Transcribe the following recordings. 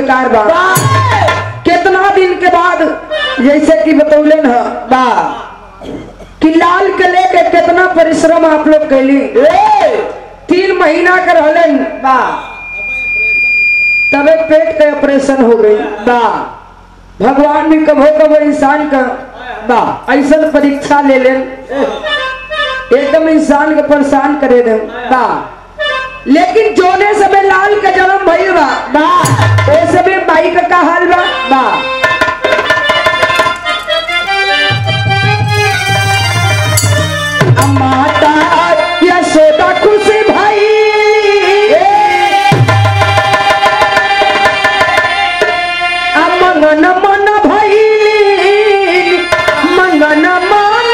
बेकार बा। कितना दिन के बाद जैसे कि बतौलन है बा कि लाल के लेके कितना परिश्रम आप लोग कैली। 3 महीना कर हलन बा तबे पेट के ऑपरेशन हो गई बा। भगवान भी कभो कभो इंसान का बा ऐसा परीक्षा ले लेन एकदम इंसान के परेशान करे दे बा। लेकिन जोने समय लाल का जन्म भइल बा ओ समय माई का हाल बा माता यशोदा खुशी भाई मंगन मन भाई मंगन मन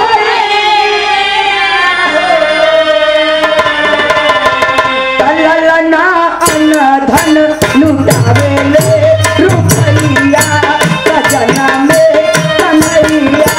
ललना अन धन लुटावेले रुपैया सजना में कन्हैया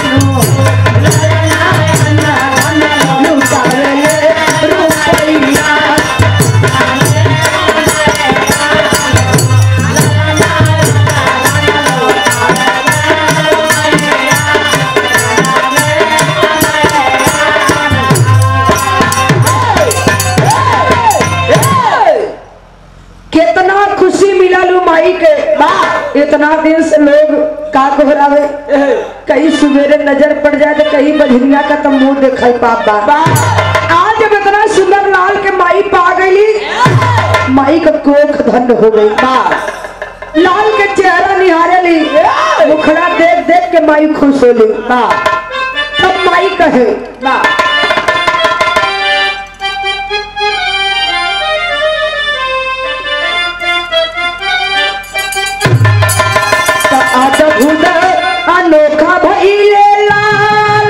इतना दिन से लोग का घबरावे कहीं सुबेरे नजर पड़ जाए तो कहीं बजरिया का तो मुंह देखा पाप बा। आज जब इतना सुंदर लाल के माई पा गई माई का कोख धन्य हो गई बा। लाल के चेहरा निहारे ली मुखड़ा देख देख के माई खुश हो ली बा। तब माई कहे बा अनोखा भइले लाल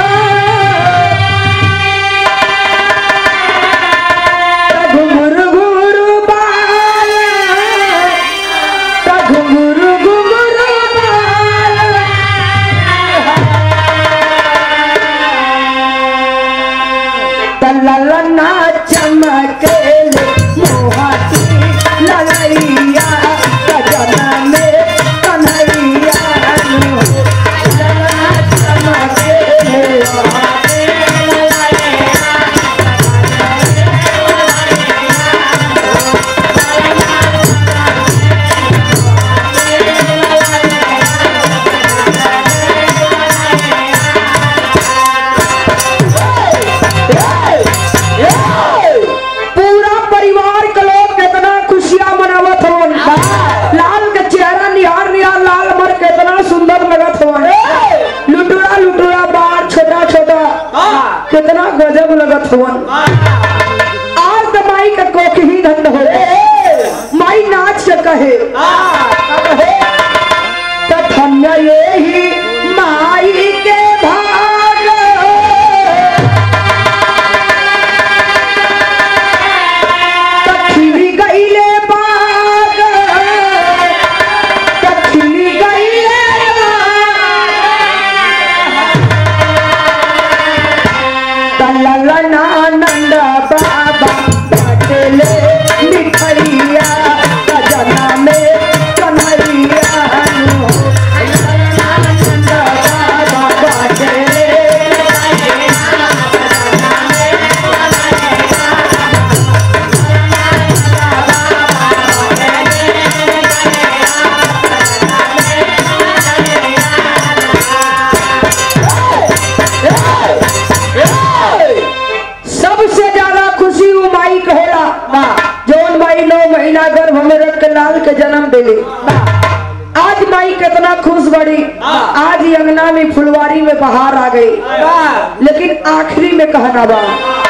घुंघरू घुंघरू बाल घुंघरू घुंघरू बाल ललना चमकेले मोहाती ललैया सजना में कन्हैया कितना गजब लगत हुआ। आज तो माई का कोख ही धन्य हो माई नाच के कहे धन्य यही माई के भाग खिली गईले बाग खिली गईले नंद बाबा बटले मिठैया सजना में कन्हैया नंद बाबा बटले गर्भ में रख के लाल के जन्म दिले। आज माई कितना खुश बड़ी। आज अंगना में फुलवारी में बहार आ गई। लेकिन आखिरी में कहना बा